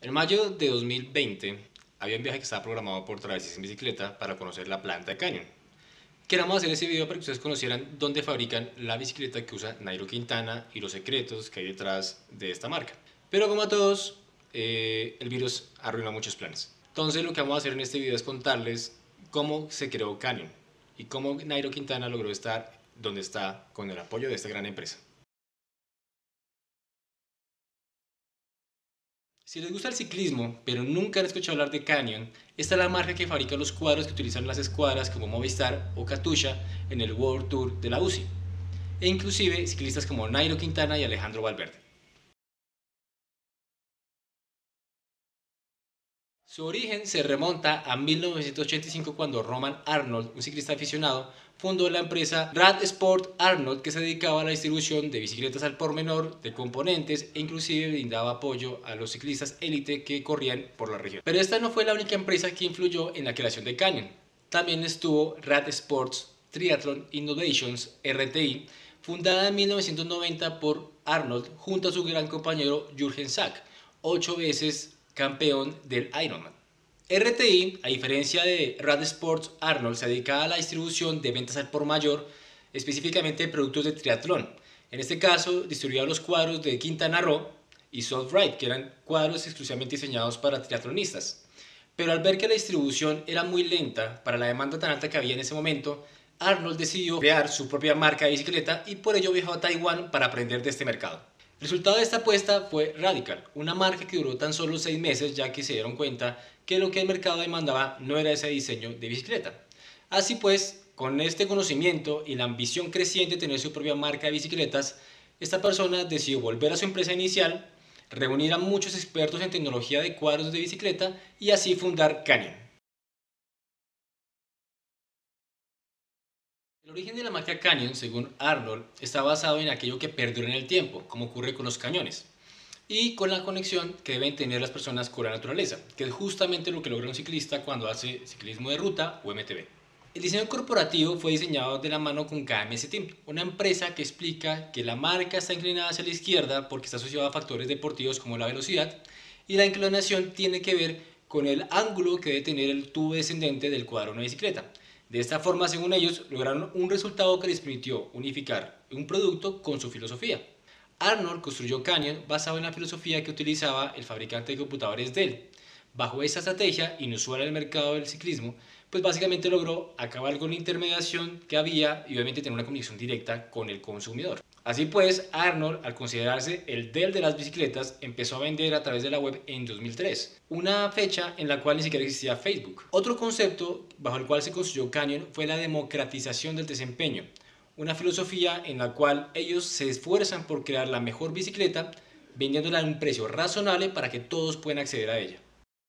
En mayo de 2020 había un viaje que estaba programado por Travesís en Bicicleta para conocer la planta de Canyon. Queremos hacer ese video para que ustedes conocieran dónde fabrican la bicicleta que usa Nairo Quintana y los secretos que hay detrás de esta marca. Pero como a todos, el virus arruinó muchos planes. Entonces lo que vamos a hacer en este video es contarles cómo se creó Canyon y cómo Nairo Quintana logró estar donde está con el apoyo de esta gran empresa. Si les gusta el ciclismo, pero nunca han escuchado hablar de Canyon, esta es la marca que fabrica los cuadros que utilizan las escuadras como Movistar o Katusha en el World Tour de la UCI, e inclusive ciclistas como Nairo Quintana y Alejandro Valverde. Su origen se remonta a 1985 cuando Roman Arnold, un ciclista aficionado, fundó la empresa Rad Sport Arnold, que se dedicaba a la distribución de bicicletas al por menor, de componentes e inclusive brindaba apoyo a los ciclistas élite que corrían por la región. Pero esta no fue la única empresa que influyó en la creación de Canyon. También estuvo Rad Sports Triathlon Innovations (RTI), fundada en 1990 por Arnold junto a su gran compañero Jürgen Sack, 8 veces campeón del Ironman. RTI, a diferencia de Rad Sports Arnold, se dedicaba a la distribución de ventas al por mayor, específicamente de productos de triatlón. En este caso, distribuía los cuadros de Quintana Roo y Soft Ride, que eran cuadros exclusivamente diseñados para triatlonistas. Pero al ver que la distribución era muy lenta para la demanda tan alta que había en ese momento, Arnold decidió crear su propia marca de bicicleta y por ello viajó a Taiwán para aprender de este mercado. El resultado de esta apuesta fue Radical, una marca que duró tan solo 6 meses ya que se dieron cuenta que lo que el mercado demandaba no era ese diseño de bicicleta. Así pues, con este conocimiento y la ambición creciente de tener su propia marca de bicicletas, esta persona decidió volver a su empresa inicial, reunir a muchos expertos en tecnología de cuadros de bicicleta y así fundar Canyon. El origen de la marca Canyon, según Arnold, está basado en aquello que perdura en el tiempo, como ocurre con los cañones, y con la conexión que deben tener las personas con la naturaleza, que es justamente lo que logra un ciclista cuando hace ciclismo de ruta o MTB. El diseño corporativo fue diseñado de la mano con KMS Team, una empresa que explica que la marca está inclinada hacia la izquierda porque está asociada a factores deportivos como la velocidad, y la inclinación tiene que ver con el ángulo que debe tener el tubo descendente del cuadro de una bicicleta. De esta forma, según ellos, lograron un resultado que les permitió unificar un producto con su filosofía. Arnold construyó Canyon basado en la filosofía que utilizaba el fabricante de computadores Dell. Bajo esta estrategia, inusual en el mercado del ciclismo, pues básicamente logró acabar con la intermediación que había y obviamente tener una conexión directa con el consumidor. Así pues, Arnold, al considerarse el Dell de las bicicletas, empezó a vender a través de la web en 2003, una fecha en la cual ni siquiera existía Facebook. Otro concepto bajo el cual se construyó Canyon fue la democratización del desempeño, una filosofía en la cual ellos se esfuerzan por crear la mejor bicicleta, vendiéndola a un precio razonable para que todos puedan acceder a ella.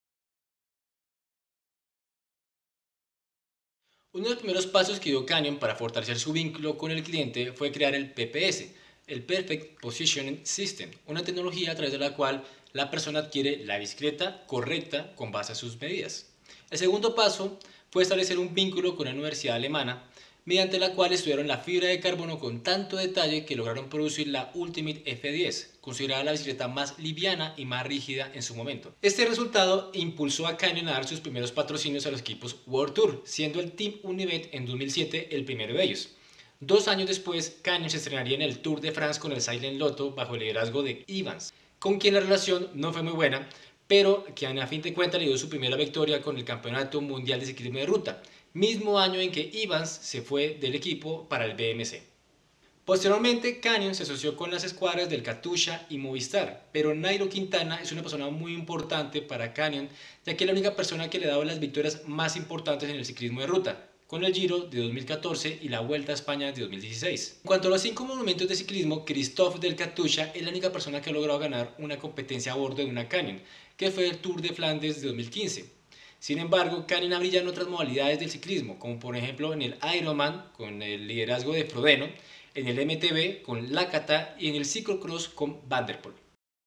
Uno de los primeros pasos que dio Canyon para fortalecer su vínculo con el cliente fue crear el PPS, el Perfect Positioning System, una tecnología a través de la cual la persona adquiere la bicicleta correcta con base a sus medidas. El segundo paso fue establecer un vínculo con una universidad alemana, mediante la cual estudiaron la fibra de carbono con tanto detalle que lograron producir la Ultimate F10, considerada la bicicleta más liviana y más rígida en su momento. Este resultado impulsó a Canyon a dar sus primeros patrocinios a los equipos World Tour, siendo el Team Univet en 2007 el primero de ellos. 2 años después, Canyon se estrenaría en el Tour de France con el Silent Lotto bajo el liderazgo de Evans, con quien la relación no fue muy buena, pero que a fin de cuentas le dio su primera victoria con el Campeonato Mundial de Ciclismo de Ruta, mismo año en que Evans se fue del equipo para el BMC. Posteriormente, Canyon se asoció con las escuadras del Katusha y Movistar, pero Nairo Quintana es una persona muy importante para Canyon, ya que es la única persona que le ha dado las victorias más importantes en el ciclismo de ruta, con el Giro de 2014 y la Vuelta a España de 2016. En cuanto a los 5 monumentos de ciclismo, Christophe del Katusha es la única persona que ha logrado ganar una competencia a bordo de una Canyon, que fue el Tour de Flandes de 2015. Sin embargo, Canyon ha brillado en otras modalidades del ciclismo, como por ejemplo en el Ironman con el liderazgo de Frodeno, en el MTB con Lacata y en el ciclocross con Van der Poel.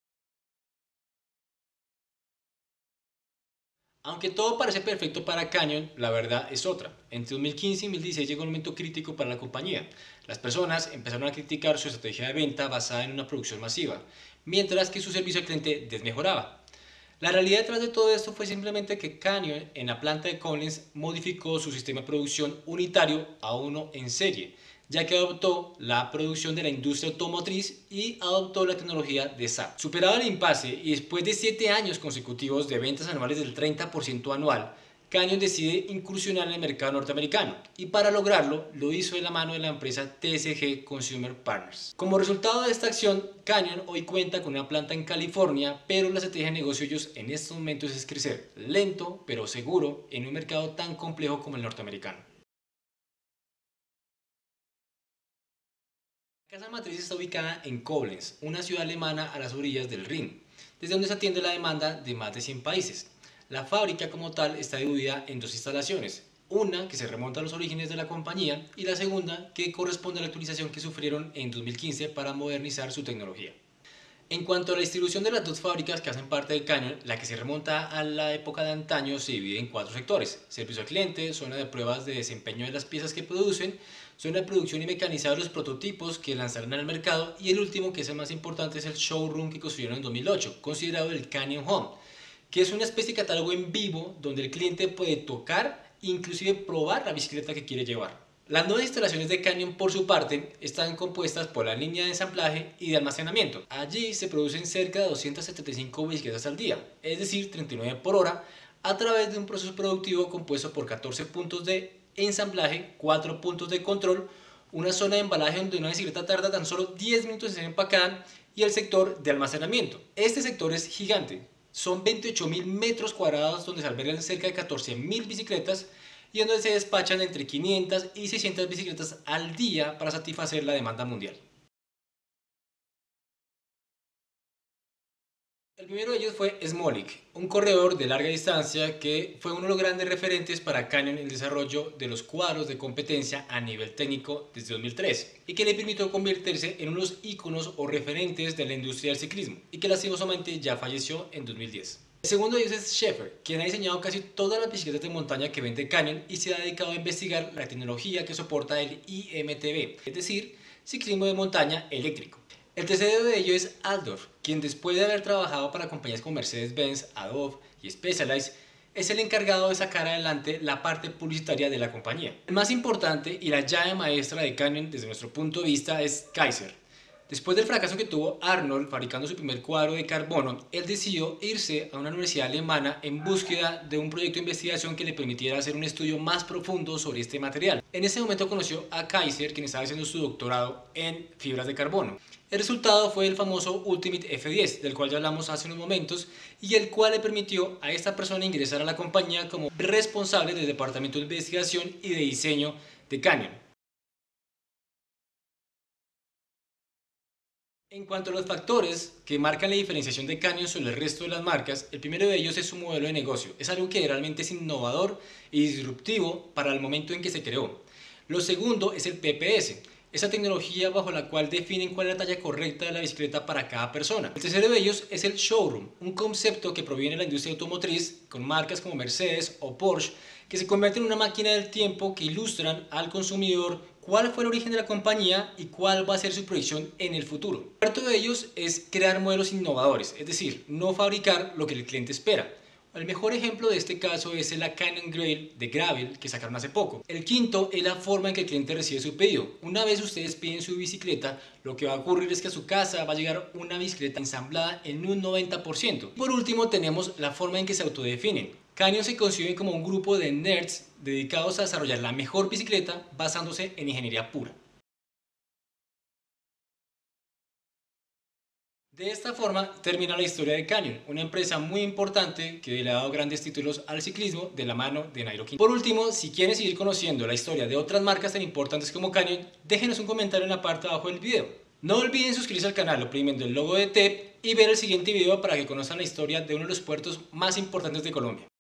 Aunque todo parece perfecto para Canyon, la verdad es otra. Entre 2015 y 2016 llegó un momento crítico para la compañía. Las personas empezaron a criticar su estrategia de venta basada en una producción masiva, mientras que su servicio al cliente desmejoraba. La realidad detrás de todo esto fue simplemente que Canyon en la planta de Collins modificó su sistema de producción unitario a uno en serie, ya que adoptó la producción de la industria automotriz y adoptó la tecnología de SAP. Superado el impasse y después de 7 años consecutivos de ventas anuales del 30% anual, Canyon decide incursionar en el mercado norteamericano y para lograrlo lo hizo de la mano de la empresa TSG Consumer Partners. Como resultado de esta acción, Canyon hoy cuenta con una planta en California, pero la estrategia de negocio de ellos en estos momentos es crecer lento pero seguro en un mercado tan complejo como el norteamericano. La casa matriz está ubicada en Koblenz, una ciudad alemana a las orillas del Rin, desde donde se atiende la demanda de más de 100 países. La fábrica como tal está dividida en dos instalaciones, una que se remonta a los orígenes de la compañía y la segunda que corresponde a la actualización que sufrieron en 2015 para modernizar su tecnología. En cuanto a la distribución de las dos fábricas que hacen parte de Canyon, la que se remonta a la época de antaño se divide en 4 sectores: servicio al cliente, zona de pruebas de desempeño de las piezas que producen, zona de producción y mecanizado de los prototipos que lanzarán al mercado, y el último, que es el más importante, es el showroom que construyeron en 2008, considerado el Canyon Home, que es una especie de catálogo en vivo donde el cliente puede tocar e inclusive probar la bicicleta que quiere llevar. Las nuevas instalaciones de Canyon, por su parte, están compuestas por la línea de ensamblaje y de almacenamiento. Allí se producen cerca de 275 bicicletas al día, es decir, 39 por hora, a través de un proceso productivo compuesto por 14 puntos de ensamblaje, 4 puntos de control, una zona de embalaje donde una bicicleta tarda tan solo 10 minutos en ser empacada y el sector de almacenamiento. Este sector es gigante, son 28.000 metros cuadrados donde se albergan cerca de 14.000 bicicletas y donde se despachan entre 500 y 600 bicicletas al día para satisfacer la demanda mundial. El primero de ellos fue Smolik, un corredor de larga distancia que fue uno de los grandes referentes para Canyon en el desarrollo de los cuadros de competencia a nivel técnico desde 2003 y que le permitió convertirse en unos íconos o referentes de la industria del ciclismo y que lastimosamente ya falleció en 2010. El segundo de ellos es Schaefer, quien ha diseñado casi todas las bicicletas de montaña que vende Canyon y se ha dedicado a investigar la tecnología que soporta el IMTB, es decir, ciclismo de montaña eléctrico. El tercero de ellos es Altdorf, quien después de haber trabajado para compañías como Mercedes-Benz, Adobe y Specialized, es el encargado de sacar adelante la parte publicitaria de la compañía. El más importante y la llave maestra de Canyon desde nuestro punto de vista es Kaiser. Después del fracaso que tuvo Arnold fabricando su primer cuadro de carbono, él decidió irse a una universidad alemana en búsqueda de un proyecto de investigación que le permitiera hacer un estudio más profundo sobre este material. En ese momento conoció a Kaiser, quien estaba haciendo su doctorado en fibras de carbono. El resultado fue el famoso Ultimate F10, del cual ya hablamos hace unos momentos, y el cual le permitió a esta persona ingresar a la compañía como responsable del departamento de investigación y de diseño de Canyon. En cuanto a los factores que marcan la diferenciación de Canyon sobre el resto de las marcas, el primero de ellos es su modelo de negocio. Es algo que realmente es innovador y disruptivo para el momento en que se creó. Lo segundo es el PPS, esa tecnología bajo la cual definen cuál es la talla correcta de la bicicleta para cada persona. El tercero de ellos es el showroom, un concepto que proviene de la industria automotriz con marcas como Mercedes o Porsche, que se convierten en una máquina del tiempo que ilustran al consumidor cuál fue el origen de la compañía y cuál va a ser su proyección en el futuro. El cuarto de ellos es crear modelos innovadores, es decir, no fabricar lo que el cliente espera. El mejor ejemplo de este caso es la Canyon Grail de Gravel que sacaron hace poco. El quinto es la forma en que el cliente recibe su pedido. Una vez ustedes piden su bicicleta, lo que va a ocurrir es que a su casa va a llegar una bicicleta ensamblada en un 90%. Por último tenemos la forma en que se autodefinen. Canyon se concibe como un grupo de nerds dedicados a desarrollar la mejor bicicleta basándose en ingeniería pura. De esta forma termina la historia de Canyon, una empresa muy importante que le ha dado grandes títulos al ciclismo de la mano de Nairo Quintana. Por último, si quieren seguir conociendo la historia de otras marcas tan importantes como Canyon, déjenos un comentario en la parte de abajo del video. No olviden suscribirse al canal oprimiendo el logo de TEP y ver el siguiente video para que conozcan la historia de uno de los puertos más importantes de Colombia.